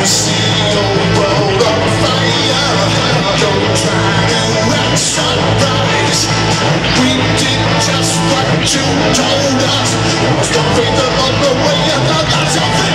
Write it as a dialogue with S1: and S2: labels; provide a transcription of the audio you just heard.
S1: see your world on fire. You're trying to act surprise. We did just what you told us. Stop faith along the way, and that's your